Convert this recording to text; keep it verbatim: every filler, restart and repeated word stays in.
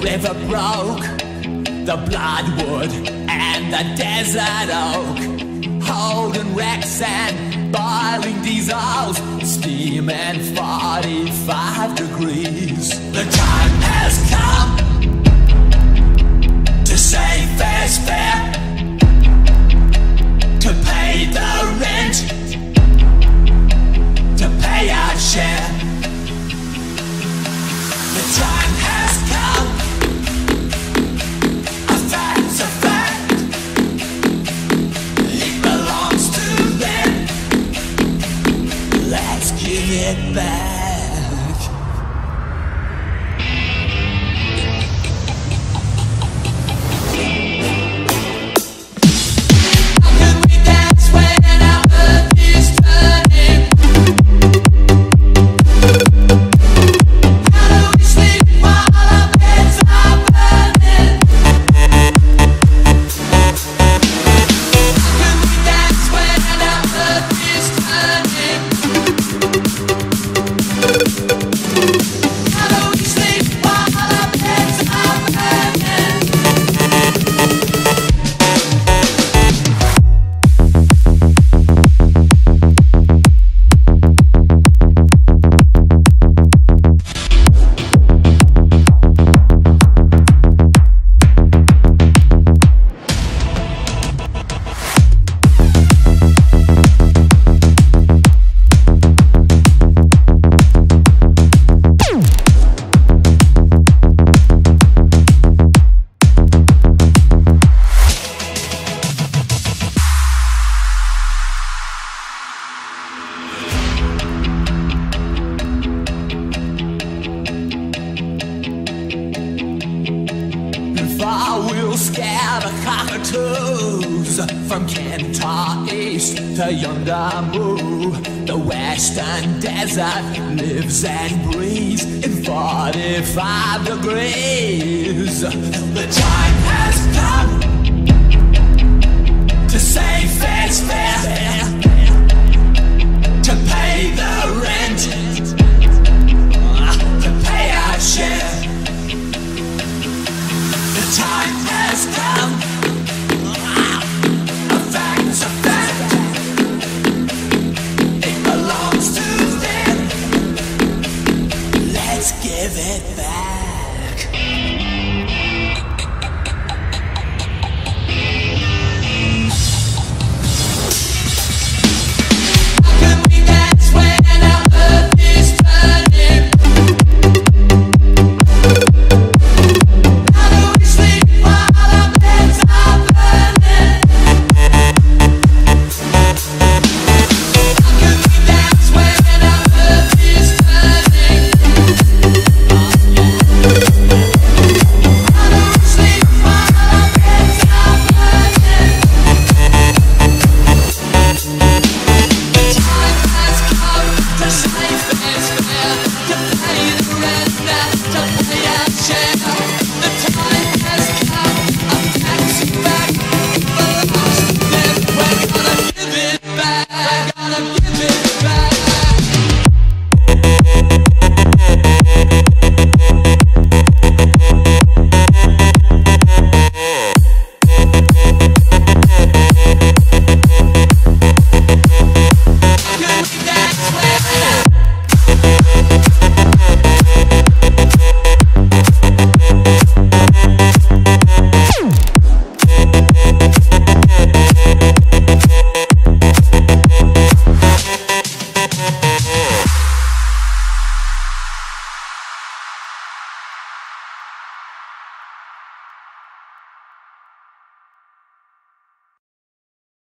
river broke, the bloodwood and the desert oak, holding wrecks and boiling diesels, steaming forty-five degrees. The time has come to say fair's fair, to pay the rent, to pay our share. The time has come, a fact's a fact, it belongs to them, let's give it back. From Kentar east to yonder moo, the western desert lives and breathes in forty-five degrees. The time has come